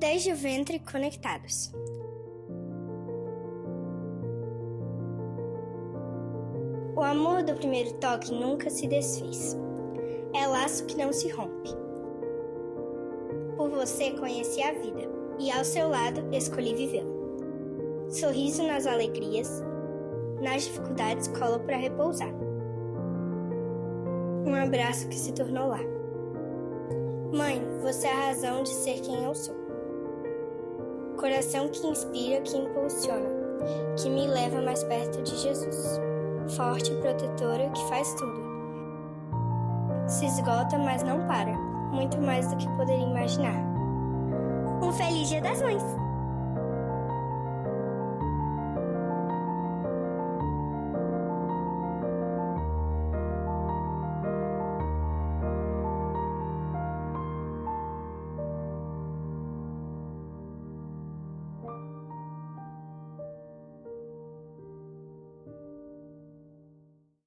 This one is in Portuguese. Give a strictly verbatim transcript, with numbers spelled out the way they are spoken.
Desde o ventre conectados. O amor do primeiro toque nunca se desfez. É laço que não se rompe. Por você conheci a vida, e ao seu lado escolhi vivê-la. Sorriso nas alegrias, nas dificuldades colo para repousar. Um abraço que se tornou lar. Mãe, você é a razão de ser quem eu sou. Coração que inspira, que impulsiona, que me leva mais perto de Jesus. Forte e protetora que faz tudo. Se esgota, mas não para. Muito mais do que poderia imaginar. Um feliz Dia das Mães!